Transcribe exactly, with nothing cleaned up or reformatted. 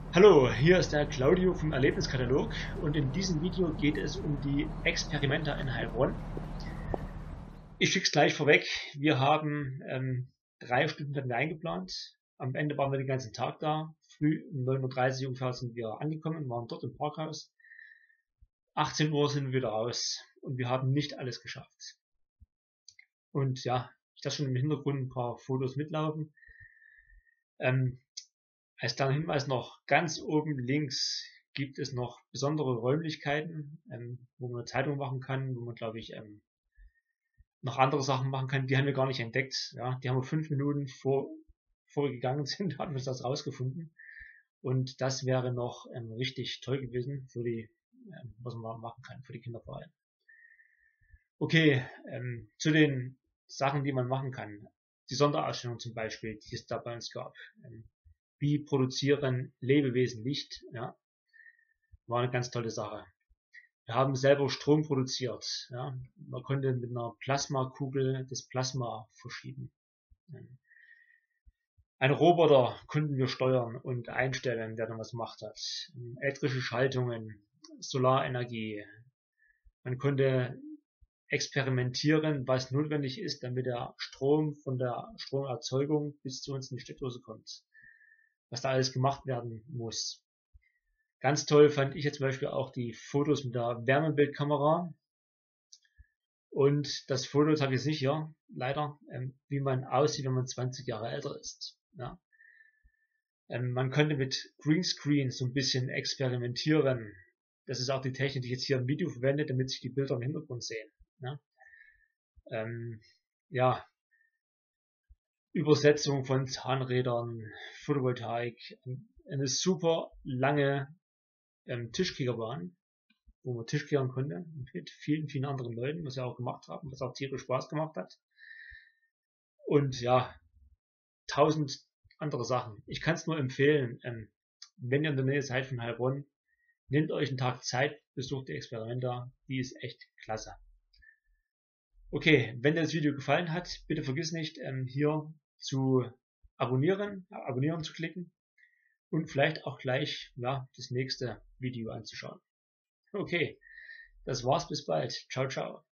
Hallo, hier ist der Claudio vom Erlebniskatalog und in diesem Video geht es um die Experimenta in Heilbronn. Ich schicke es gleich vorweg, wir haben ähm, drei Stunden hatten wir eingeplant. Am Ende waren wir den ganzen Tag da. Früh um neun Uhr dreißig ungefähr sind wir angekommen, waren dort im Parkhaus. achtzehn Uhr sind wir wieder raus und wir haben nicht alles geschafft. Und ja, ich lasse schon im Hintergrund ein paar Fotos mitlaufen. Ähm, Als kleiner Hinweis noch, ganz oben links gibt es noch besondere Räumlichkeiten, ähm, wo man eine Zeitung machen kann, wo man, glaube ich, ähm, noch andere Sachen machen kann. Die haben wir gar nicht entdeckt. Ja, die haben wir fünf Minuten vor, vor wir gegangen sind, haben wir das rausgefunden. Und das wäre noch ähm, richtig toll gewesen für die, ähm, was man machen kann, für die Kinder vor allem. Okay, ähm, zu den Sachen, die man machen kann. Die Sonderausstellung zum Beispiel, die es da bei uns gab. Ähm, wie produzieren Lebewesen Licht? Ja, war eine ganz tolle Sache. Wir haben selber Strom produziert. Ja. Man konnte mit einer Plasmakugel das Plasma verschieben. Einen Roboter konnten wir steuern und einstellen, der dann was gemacht hat. Elektrische Schaltungen, Solarenergie. Man konnte experimentieren, was notwendig ist, damit der Strom von der Stromerzeugung bis zu uns in die Steckdose kommt. Was da alles gemacht werden muss. Ganz toll fand ich jetzt zum Beispiel auch die Fotos mit der Wärmebildkamera. Und das Foto, das habe ich jetzt nicht hier, leider, ähm, wie man aussieht, wenn man zwanzig Jahre älter ist. Ja. Ähm, man könnte mit Greenscreen so ein bisschen experimentieren. Das ist auch die Technik, die ich jetzt hier im Video verwende, damit sich die Bilder im Hintergrund sehen. Ja. Ähm, ja, Übersetzung von Zahnrädern, Photovoltaik, eine super lange ähm, Tischkickerbahn, wo man Tisch kehren konnte mit vielen, vielen anderen Leuten, was wir auch gemacht haben, was auch tierisch Spaß gemacht hat. Und ja, tausend andere Sachen. Ich kann es nur empfehlen, ähm, wenn ihr in der Nähe seid von Heilbronn, nehmt euch einen Tag Zeit, besucht die Experimenta, die ist echt klasse. Okay, wenn dir das Video gefallen hat, bitte vergiss nicht, ähm, hier zu abonnieren, abonnieren zu klicken und vielleicht auch gleich ja, das nächste Video anzuschauen. Okay, das war's, bis bald. Ciao, ciao.